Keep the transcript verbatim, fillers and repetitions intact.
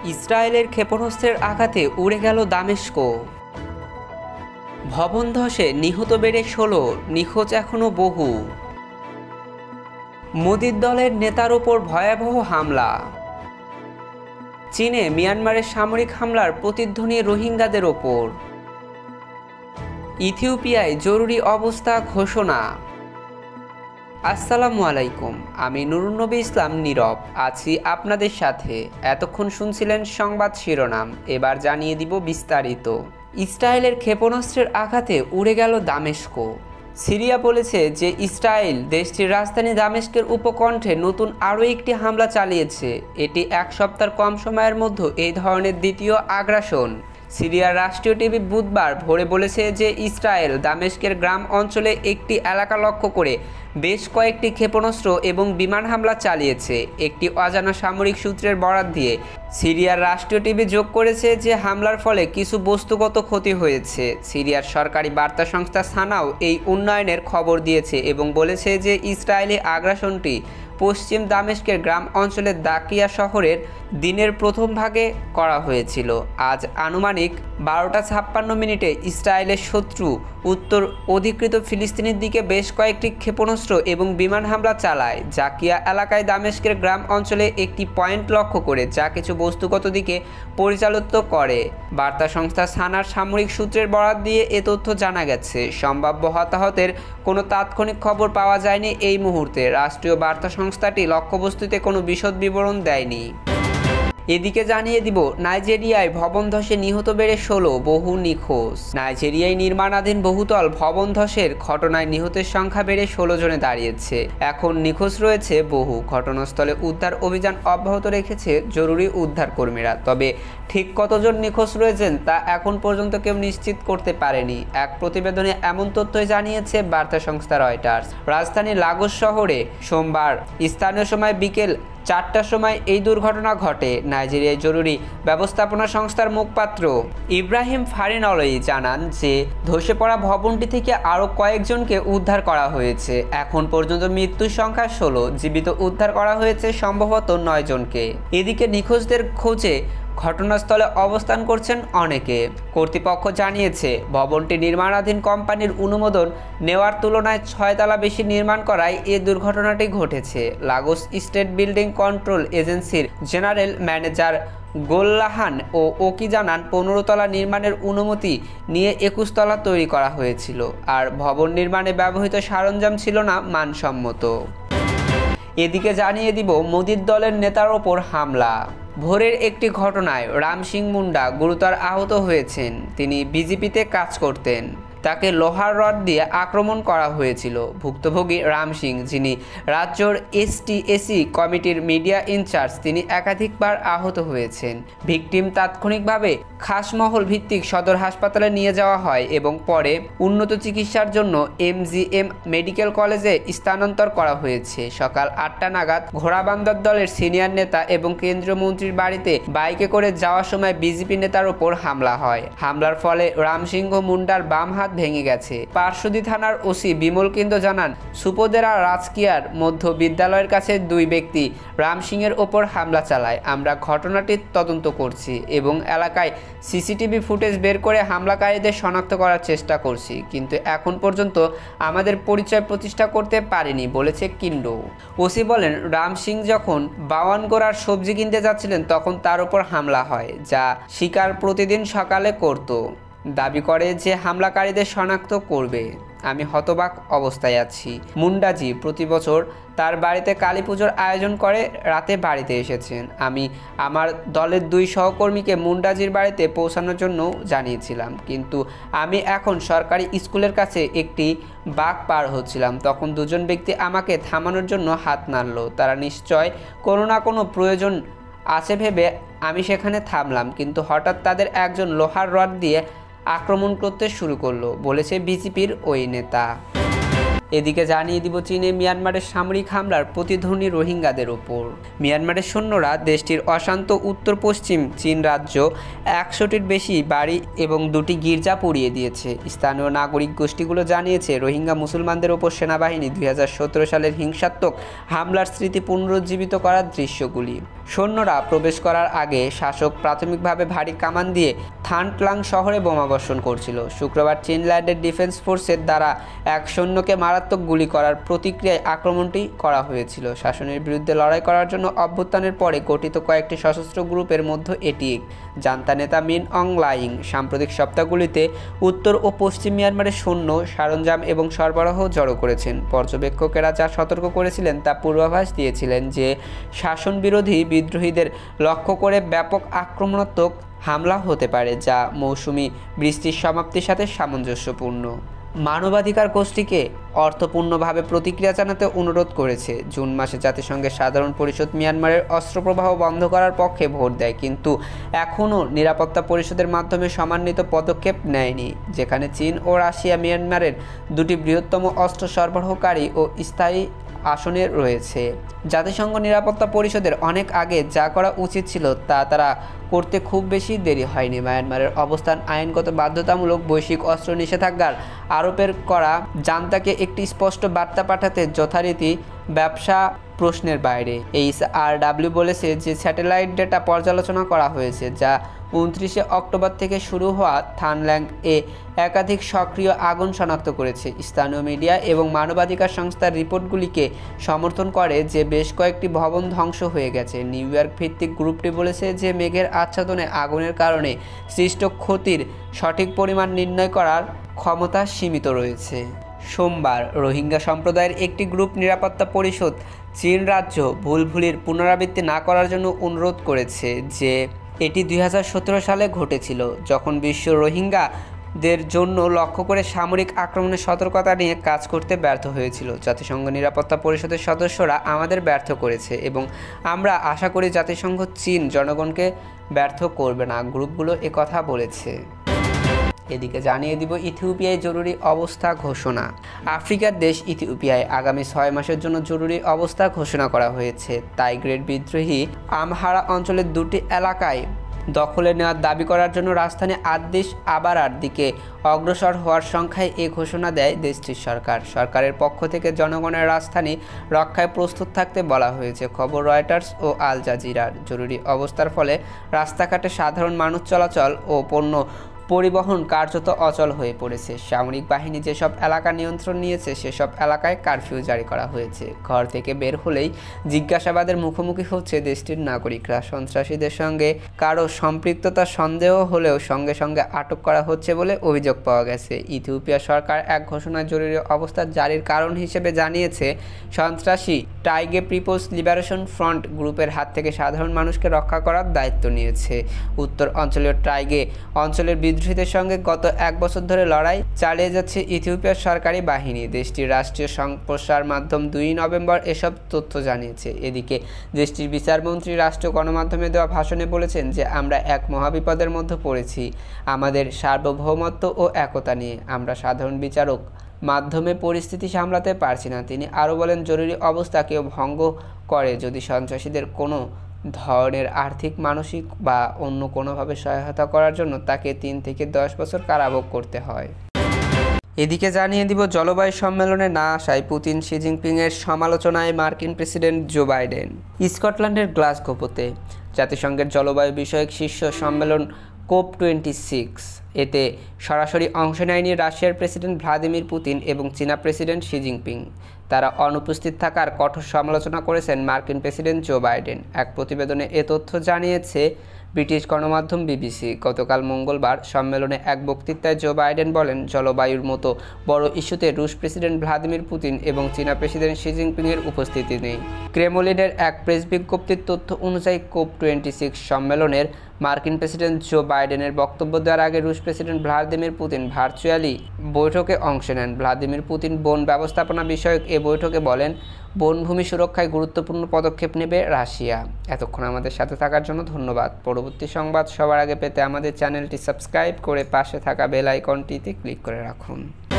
ইসরায়েলের ক্ষেপণাস্ত্রের আঘাতে উড়ে গেল দামেস্ক। ভবন ধসে নিহত বেড়ে ষোলো, নিখোঁজ এখনও বহু। মোদির দলের নেতার ওপর ভয়াবহ হামলা। চীনে মিয়ানমারের সামরিক হামলার প্রতিধ্বনি রোহিঙ্গাদের ওপর। ইথিওপিয়ায় জরুরি অবস্থা ঘোষণা। আসসালামু আলাইকুম, আমি নুরুন নবী ইসলাম নীরব আছি আপনাদের সাথে। এতক্ষণ শুনছিলেন সংবাদ শিরোনাম, এবার জানিয়ে দিব বিস্তারিত। ইসরায়েলের ক্ষেপণাস্ত্রের আঘাতে উড়ে গেল দামেস্ক। সিরিয়া বলেছে যে ইসরায়েল দেশটির রাজধানী দামেস্কের উপকণ্ঠে নতুন আরও একটি হামলা চালিয়েছে। এটি এক সপ্তাহের কম সময়ের মধ্যে এই ধরনের দ্বিতীয় আগ্রাসন। সিরিয়ার রাষ্ট্রীয় টিভি বুধবার ভোরে বলেছে যে ইসরায়েল দামেস্কের গ্রাম অঞ্চলে একটি এলাকা লক্ষ্য করে বেশ কয়েকটি ক্ষেপণাস্ত্র এবং বিমান হামলা চালিয়েছে। একটি অজানা সামরিক সূত্রের বরাত দিয়ে সিরিয়ার রাষ্ট্রীয় টিভি যোগ করেছে যে হামলার ফলে কিছু বস্তুগত ক্ষতি হয়েছে। সিরিয়ার সরকারি বার্তা সংস্থা সানাও এই উন্নয়নের খবর দিয়েছে এবং বলেছে যে ইসরায়েলি আগ্রাসনটি পশ্চিম দামেস্কের গ্রাম অঞ্চলের দাকিয়া শহরের দিনের প্রথম ভাগে করা হয়েছিল। আজ আনুমানিক বারোটা ছাপ্পান্ন মিনিটে ইসরায়েলের শত্রু উত্তর অধিকৃত ফিলিস্তিনের দিকে বেশ কয়েকটি ক্ষেপণাস্ত্র এবং বিমান হামলা চালায় জাকিয়া এলাকায় দামেস্কের গ্রাম অঞ্চলে একটি পয়েন্ট লক্ষ্য করে, যা কিছু বস্তুগত দিকে পরিচালিত করে। বার্তা সংস্থা সানার সামরিক সূত্রের বরাত দিয়ে এ তথ্য জানা গেছে। সম্ভাব্য হতাহতের কোনো তাৎক্ষণিক খবর পাওয়া যায়নি এই মুহূর্তে। রাষ্ট্রীয় বার্তা সংস্থাটি লক্ষ্যবস্তুতে কোনো বিশদ বিবরণ দেয়নি। এদিকে জানিয়ে দিব, নাইজেরিয়ায় ভবন ধসে নিহত বেড়ে ষোলো, বহু নিখোঁজ। নাইজেরিয়ায় নির্মাণাধীন বহুতল ভবন ধসের ঘটনায় নিহতের সংখ্যা বেড়ে ষোলো জনে দাঁড়িয়েছে। এখন নিখোঁজ রয়েছে বহু। ঘটনাস্থলে উদ্ধার অভিযান অব্যাহত রেখেছে জরুরি উদ্ধার কর্মীরা। তবে ঠিক কতজন নিখোঁজ রয়েছেন তা এখন পর্যন্ত কেউ নিশ্চিত করতে পারেনি। এক প্রতিবেদনে এমন তথ্যই জানিয়েছে বার্তা সংস্থা রয়টার্স। রাজধানী লাগোস শহরে সোমবার স্থানীয় সময় বিকেল চারটার সময় এই দুর্ঘটনা ঘটে। নাইজেরিয়ার জরুরি ব্যবস্থাপনা সংস্থার মুখপাত্র ইব্রাহিম ফারিনলই জানান যে ধসে পড়া ভবনটি থেকে আরও কয়েকজনকে উদ্ধার করা হয়েছে। এখন পর্যন্ত মৃত্যুর সংখ্যা ষোলো, জীবিত উদ্ধার করা হয়েছে সম্ভবত নয় জনকে। এদিকে নিখোঁজদের খোঁজে ঘটনাস্থলে অবস্থান করছেন অনেকে। কর্তৃপক্ষ জানিয়েছে ভবনটি নির্মাণাধীন কোম্পানির অনুমোদন নেওয়ার তুলনায় ছয়তলা বেশি নির্মাণ করায় এ দুর্ঘটনাটি ঘটেছে। লাগোস স্টেট বিল্ডিং কন্ট্রোল এজেন্সির জেনারেল ম্যানেজার গোল্লাহান ও ওকি জানান, পনেরো তলা নির্মাণের অনুমতি নিয়ে একুশ তলা তৈরি করা হয়েছিল, আর ভবন নির্মাণে ব্যবহৃত সরঞ্জাম ছিল না মানসম্মত। এদিকে জানিয়ে দিব, মোদির দলের নেতার ওপর হামলা। ভোরের একটি ঘটনায় রাম সিং মুন্ডা গুরুতর আহত হয়েছেন। তিনি বিজেপিতে কাজ করতেন। তাকে লোহার রড দিয়ে আক্রমণ করা হয়েছিল। ভুক্তভোগী রাম সিং, যিনি রাজ্যর এসটি এসি কমিটির মিডিয়া ইনচার্জ, তিনি একাধিকবার আহত হয়েছেন। ভিকটিম তাৎক্ষণিকভাবে খাসমহল ভিত্তিক সদর হাসপাতালে নিয়ে যাওয়া হয় এবং পরে উন্নত চিকিৎসার জন্য এমজিএম মেডিকেল কলেজে স্থানান্তর করা হয়েছে। সকাল আটটা নাগাদ ঘোড়াবান্দর দলের সিনিয়র নেতা এবং কেন্দ্রীয় মন্ত্রীর বাড়িতে বাইকে করে যাওয়ার সময় বিজেপি নেতার ওপর হামলা হয়। হামলার ফলে রামসিংহ মুন্ডার বাম হাত ভেঙে গেছে। পার্শ্বদী থানার ওসি বিমল কিন্দ জানান, সুপোদেরা রাজকিয়ার মধ্য বিদ্যালয়ের কাছে দুই ব্যক্তি রাম সিংয়ের ওপর হামলা চালায়। আমরা ঘটনাটির তদন্ত করছি এবং এলাকায় সিসিটিভি ফুটেজ বের করে হামলাকারীদের শনাক্ত করার চেষ্টা করছি, কিন্তু এখন পর্যন্ত আমাদের পরিচয় প্রতিষ্ঠা করতে পারেনি বলেছে কিন্ডো। ওসি বলেন, রাম সিং যখন বাওয়ানগোড়ার সবজি কিনতে যাচ্ছিলেন তখন তার উপর হামলা হয়, যা শিকার প্রতিদিন সকালে করত। দাবি করে যে হামলাকারীদের শনাক্ত করবে। আমি হতবাক অবস্থায় আছি। মুন্ডাজি প্রতি বছর তার বাড়িতে কালী পুজোর আয়োজন করে রাতে বাড়িতে এসেছেন। আমি আমার দলের দুই সহকর্মীকে মুন্ডাজির বাড়িতে পৌঁছানোর জন্য জানিয়েছিলাম, কিন্তু আমি এখন সরকারি স্কুলের কাছে একটি বাঁক পার হচ্ছিলাম। তখন দুজন ব্যক্তি আমাকে থামানোর জন্য হাত নাড়ল। তারা নিশ্চয় কোনো না কোনো প্রয়োজন আছে ভেবে আমি সেখানে থামলাম, কিন্তু হঠাৎ তাদের একজন লোহার রড দিয়ে আক্রমণ করতে শুরু করলো, বলেছে বিজেপির ওই নেতা। এদিকে জানিয়ে দিব চীনে মিয়ানমারের সামরিক হামলার প্রতিধ্বনি রোহিঙ্গাদের ওপর। মিয়ানমারের সৈন্যরা দেশটির অশান্ত উত্তর পশ্চিম চীন রাজ্য একশোটির বেশি বাড়ি এবং দুটি গির্জা পুড়িয়ে দিয়েছে। স্থানীয় নাগরিক গোষ্ঠীগুলো জানিয়েছে রোহিঙ্গা মুসলমানদের ওপর সেনাবাহিনী দুই হাজার সতেরো সালের হিংসাত্মক হামলার স্মৃতি পুনরুজ্জীবিত করার দৃশ্যগুলি। সৈন্যরা প্রবেশ করার আগে শাসক প্রাথমিকভাবে ভারী কামান দিয়ে থানটলাং শহরে বোমাবর্ষণ করছিল। শুক্রবার চীন ল্যান্ডের ডিফেন্স ফোর্সের দ্বারা এক সৈন্যকে মারাত্মক গুলি করার প্রতিক্রিয়ায় আক্রমণটি করা হয়েছিল। শাসনের বিরুদ্ধে লড়াই করার জন্য অভ্যুত্থানের পরে গঠিত কয়েকটি সশস্ত্র গ্রুপের মধ্যে এটি এক। জান্তা নেতা মিন অং লাইং সাম্প্রতিক সপ্তাহগুলিতে উত্তর ও পশ্চিম মিয়ানমারের সৈন্য সরঞ্জাম এবং সরবরাহ জড়ো করেছেন। পর্যবেক্ষকেরা যা সতর্ক করেছিলেন তা পূর্বাভাস দিয়েছিলেন যে শাসন বিরোধী বিদ্রোহীদের লক্ষ্য করে ব্যাপক আক্রমণাত্মক হামলা হতে পারে, যা মৌসুমি বৃষ্টির সমাপ্তির সাথে সামঞ্জস্যপূর্ণ। মানবাধিকার গোষ্ঠীকে অর্থপূর্ণভাবে প্রতিক্রিয়া জানাতে অনুরোধ করেছে। জুন মাসে জাতিসংঘের সাধারণ পরিষদ মিয়ানমারের অস্ত্রপ্রবাহ বন্ধ করার পক্ষে ভোট দেয়, কিন্তু এখনও নিরাপত্তা পরিষদের মাধ্যমে সমন্বিত পদক্ষেপ নেয়নি, যেখানে চীন ও রাশিয়া মিয়ানমারের দুটি বৃহত্তম অস্ত্র সরবরাহকারী ও স্থায়ী আসনে রয়েছে। জাতিসংঘ নিরাপত্তা পরিষদের অনেক আগে যা করা উচিত ছিল তা তারা করতে খুব বেশি দেরি হয়নি। মায়ানমারের অবস্থান আইনগত বাধ্যতামূলক বৈশ্বিক অস্ত্র নিষেধাজ্ঞার আরোপের করা জান্তাকে একটি স্পষ্ট বার্তা পাঠাতে যথারীতি ব্যবসা প্রশ্নের বাইরে। এইচ আর ডাব্লিউ বলেছে যে স্যাটেলাইট ডেটা পর্যালোচনা করা হয়েছে, যা উনত্রিশে অক্টোবর থেকে শুরু হওয়া থানল্যাং এ একাধিক সক্রিয় আগুন শনাক্ত করেছে। স্থানীয় মিডিয়া এবং মানবাধিকার সংস্থার রিপোর্টগুলিকে সমর্থন করে যে বেশ কয়েকটি ভবন ধ্বংস হয়ে গেছে। নিউ ইয়র্ক ভিত্তিক গ্রুপটি বলেছে যে মেঘের আচ্ছাদনে আগুনের কারণে সৃষ্ট ক্ষতির সঠিক পরিমাণ নির্ণয় করার ক্ষমতা সীমিত রয়েছে। সোমবার রোহিঙ্গা সম্প্রদায়ের একটি গ্রুপ নিরাপত্তা পরিষদ চীন রাজ্য ভুলভুলির পুনরাবৃত্তি না করার জন্য অনুরোধ করেছে, যে এটি দুই হাজার সতেরো সালে ঘটেছিল, যখন বিশ্ব রোহিঙ্গাদের জন্য লক্ষ্য করে সামরিক আক্রমণের সতর্কতা নিয়ে কাজ করতে ব্যর্থ হয়েছিল। জাতিসংঘ নিরাপত্তা পরিষদের সদস্যরা আমাদের ব্যর্থ করেছে এবং আমরা আশা করি জাতিসংঘ চীন জনগণকে ব্যর্থ করবে না, গ্রুপগুলো একথা বলেছে। এদিকে জানিয়ে দিব ইথিওপিয়ায় জরুরি অবস্থা ঘোষণা। আফ্রিকার দেশ ইথিওপিয়ায় আগামী ছয় মাসের জন্য জরুরি অবস্থা ঘোষণা করা হয়েছে। টাইগ্রেট বিদ্রোহী আমহারা অঞ্চলের দুটি এলাকায় দখলে নেওয়ার দাবি করার জন্য রাজধানী আদ্দিস আবারার দিকে অগ্রসর হওয়ার সংখ্যায় এ ঘোষণা দেয় দেশটির সরকার। সরকারের পক্ষ থেকে জনগণের রাজধানী রক্ষায় প্রস্তুত থাকতে বলা হয়েছে। খবর রয়টার্স ও আল জাজিরার। জরুরি অবস্থার ফলে রাস্তাঘাটে সাধারণ মানুষ চলাচল ও পণ্য পরিবহন কার্যত অচল হয়ে পড়েছে। সামরিক বাহিনী যেসব এলাকা নিয়ন্ত্রণ নিয়েছে সেসব এলাকায় কারফিউ জারি করা হয়েছে। ঘর থেকে বের হলেই জিজ্ঞাসাবাদের মুখোমুখি হচ্ছে দেশটির নাগরিকরা। সন্ত্রাসীদের সঙ্গে কারো সম্পৃক্ততার সন্দেহ হলেও সঙ্গে সঙ্গে আটক করা হচ্ছে বলে অভিযোগ পাওয়া গেছে। ইথিওপিয়া সরকার এক ঘোষণায় জরুরি অবস্থা জারির কারণ হিসেবে জানিয়েছে সন্ত্রাসী টাইগ্রে পিপলস লিবারেশন ফ্রন্ট গ্রুপের হাত থেকে সাধারণ মানুষকে রক্ষা করার দায়িত্ব নিয়েছে। উত্তর অঞ্চলীয় টাইগ্রে অঞ্চলের বিদ্রোহীদের সঙ্গে গত এক বছর ধরে লড়াই চালিয়ে যাচ্ছে ইথিওপিয়ার সরকারি বাহিনী। দেশটির রাষ্ট্রীয় সম্প্রচার মাধ্যম দুই নভেম্বর এসব তথ্য জানিয়েছে। এদিকে দেশটির বিচারমন্ত্রী রাষ্ট্রীয় গণমাধ্যমে দেওয়া ভাষণে বলেছেন যে আমরা এক মহাবিপদের মধ্যে পড়েছি আমাদের সার্বভৌমত্ব ও একতা নিয়ে। আমরা সাধারণ বিচারক মাধ্যমে পরিস্থিতি সামলাতে পারছি না। তিনি আরও বলেন, জরুরি অবস্থা কেউ ভঙ্গ করে যদি সন্ত্রাসীদের কোনো ধরনের আর্থিক, মানসিক বা অন্য কোনোভাবে সহায়তা করার জন্য তাকে তিন থেকে দশ বছর কারাভোগ করতে হয়। এদিকে জানিয়ে দিব জলবায়ু সম্মেলনে না আসায় পুতিন শি জিনপিংয়ের সমালোচনায় মার্কিন প্রেসিডেন্ট জো বাইডেন। স্কটল্যান্ডের গ্লাসগোতে জাতিসংঘের জলবায়ু বিষয়ক শীর্ষ সম্মেলন কোপ টোয়েন্টি সিক্স এতে সরাসরি অংশ নেয়নি রাশিয়ার প্রেসিডেন্ট ভ্লাদিমির পুতিন এবং চীনা প্রেসিডেন্ট শি জিনপিং। তারা অনুপস্থিত থাকার কঠোর সমালোচনা করেছেন মার্কিন প্রেসিডেন্ট জো বাইডেন। এক প্রতিবেদনে এ তথ্য জানিয়েছে ব্রিটিশ গণমাধ্যম বিবিসি। গতকাল মঙ্গলবার সম্মেলনে এক বক্তৃতায় জো বাইডেন বলেন, জলবায়ুর মতো বড় ইস্যুতে রুশ প্রেসিডেন্ট ভ্লাদিমির পুতিন এবং চীনা প্রেসিডেন্ট শি জিনপিংয়ের উপস্থিতি নেই। ক্রেমলিনের এক প্রেস বিজ্ঞপ্তির তথ্য অনুযায়ী কোপ টোয়েন্টি সিক্স সম্মেলনের মার্কিন প্রেসিডেন্ট জো বাইডেনের বক্তব্য দেওয়ার আগে রুশ প্রেসিডেন্ট ভ্লাদিমির পুতিন ভার্চুয়ালি বৈঠকে অংশ নেন। ভ্লাদিমির পুতিন বন ব্যবস্থাপনা বিষয়ক এ বৈঠকে বলেন, বনভূমি সুরক্ষায় গুরুত্বপূর্ণ পদক্ষেপ নেবে রাশিয়া। এতক্ষণ আমাদের সাথে থাকার জন্য ধন্যবাদ। পরবর্তী সংবাদ সবার আগে পেতে আমাদের চ্যানেলটি সাবস্ক্রাইব করে পাশে থাকা বেল আইকনটিতে ক্লিক করে রাখুন।